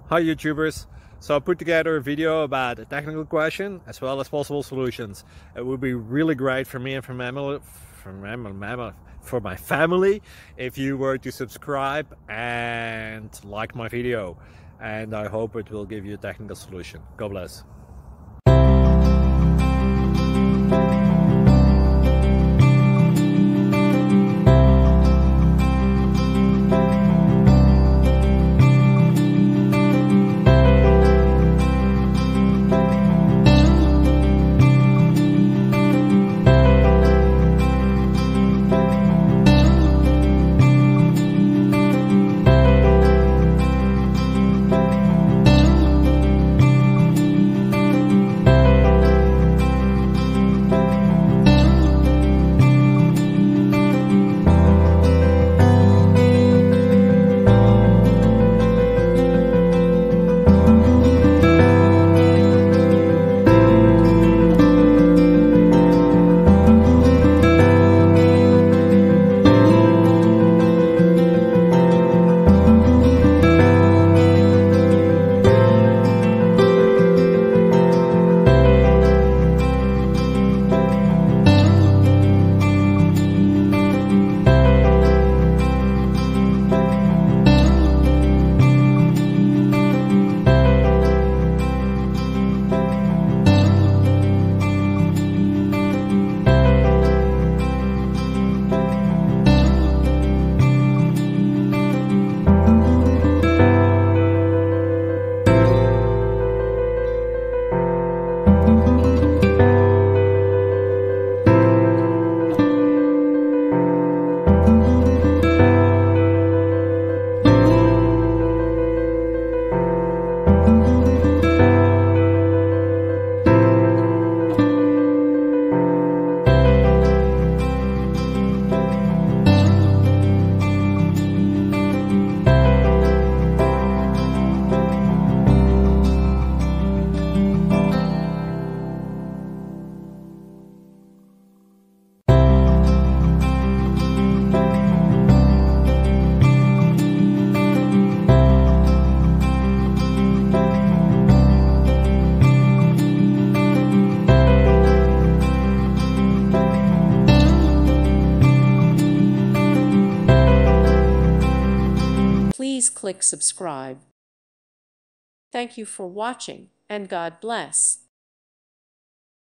Hi YouTubers! So I put together a video about a technical question as well as possible solutions. It would be really great for me and for my family if you were to subscribe and like my video, and I hope it will give you a technical solution. God bless. Please click subscribe. Thank you for watching, and God bless.